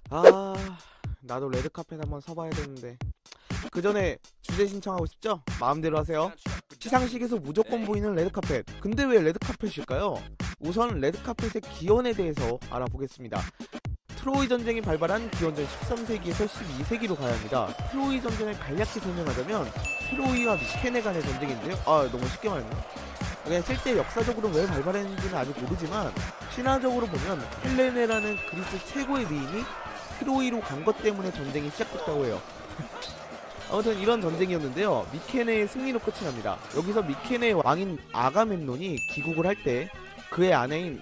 아, 나도 레드카펫 한번 서봐야 되는데. 그 전에 주제 신청하고 싶죠? 마음대로 하세요. 시상식에서 무조건 보이는 레드카펫. 근데 왜 레드카펫일까요? 우선 레드카펫의 기원에 대해서 알아보겠습니다. 트로이 전쟁이 발발한 기원전 13세기에서 12세기로 가야 합니다. 트로이 전쟁을 간략히 설명하자면 트로이와 미케네 간의 전쟁인데요. 아, 너무 쉽게 말했나? 그냥 실제 역사적으로 왜 발발했는지는 아직 모르지만 신화적으로 보면 헬레네라는 그리스 최고의 미인이 트로이로 간 것 때문에 전쟁이 시작됐다고 해요. 아무튼 이런 전쟁이었는데요. 미케네의 승리로 끝이 납니다. 여기서 미케네의 왕인 아가멤논이 귀국을 할 때 그의 아내인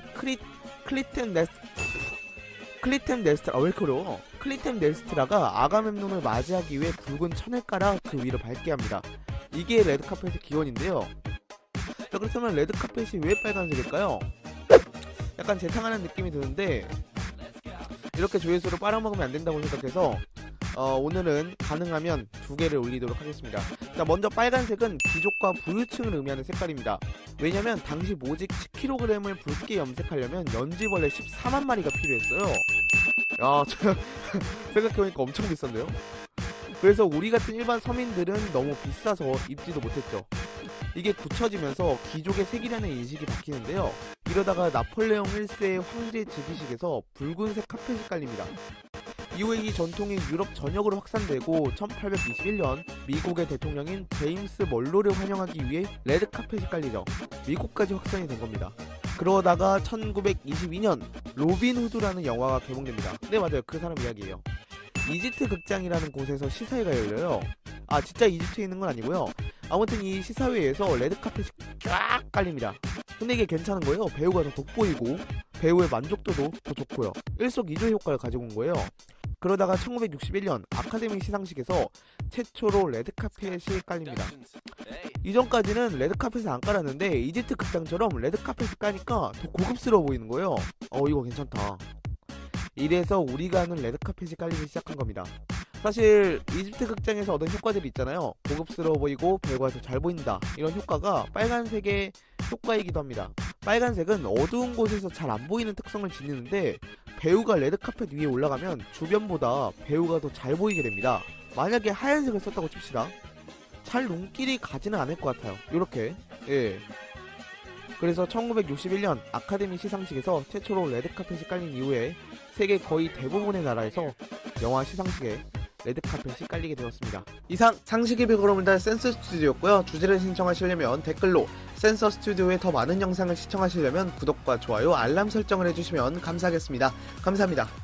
클리템네스트라가 아가멤논을 맞이하기 위해 붉은 천을 깔아 그 위를 밟게 합니다. 이게 레드카펫의 기원인데요. 자, 그렇다면 레드카펫이 왜 빨간색일까요? 약간 재탕하는 느낌이 드는데 이렇게 조회수를 빨아먹으면 안된다고 생각해서 오늘은 가능하면 두 개를 올리도록 하겠습니다. 자, 먼저 빨간색은 귀족과 부유층을 의미하는 색깔입니다. 왜냐면 당시 모직 10kg을 붉게 염색하려면 연지벌레 14만 마리가 필요했어요. 야, 저 생각해보니까 엄청 비싼데요? 그래서 우리 같은 일반 서민들은 너무 비싸서 입지도 못했죠. 이게 굳혀지면서 귀족의 색이라는 인식이 바뀌는데요. 이러다가 나폴레옹 1세의 황제 즉위식에서 붉은색 카펫이 깔립니다. 이후에 이 전통이 유럽 전역으로 확산되고 1821년 미국의 대통령인 제임스 멀로를 환영하기 위해 레드카펫이 깔리죠. 미국까지 확산이 된 겁니다. 그러다가 1922년 로빈 후드라는 영화가 개봉됩니다. 네, 맞아요. 그 사람 이야기예요. 이집트 극장이라는 곳에서 시사회가 열려요. 아, 진짜 이집트에 있는 건 아니고요. 아무튼 이 시사회에서 레드카펫이 쫙 깔립니다. 근데 이게 괜찮은 거예요. 배우가 더 돋보이고 배우의 만족도도 더 좋고요. 일석이조의 효과를 가지고 온 거예요. 그러다가 1961년 아카데미 시상식에서 최초로 레드카펫이 깔립니다. 이전까지는 레드카펫을 안 깔았는데 이집트 극장처럼 레드카펫을 까니까 더 고급스러워 보이는 거예요. 이거 괜찮다. 이래서 우리가 아는 레드카펫이 깔리기 시작한 겁니다. 사실 이집트 극장에서 얻은 효과들이 있잖아요. 고급스러워 보이고 배우가 더 잘 보인다, 이런 효과가 빨간색의 효과이기도 합니다. 빨간색은 어두운 곳에서 잘 안 보이는 특성을 지니는데 배우가 레드카펫 위에 올라가면 주변보다 배우가 더 잘 보이게 됩니다. 만약에 하얀색을 썼다고 칩시다. 잘 눈길이 가지는 않을 것 같아요. 요렇게. 예. 그래서 1961년 아카데미 시상식에서 최초로 레드카펫이 깔린 이후에 세계 거의 대부분의 나라에서 영화 시상식에 레드카펫이 깔리게 되었습니다. 이상 상식의 비걸음을 달 센서 스튜디오였고요. 주제를 신청하시려면 댓글로, 센서 스튜디오의 더 많은 영상을 시청하시려면 구독과 좋아요, 알람 설정을 해주시면 감사하겠습니다. 감사합니다.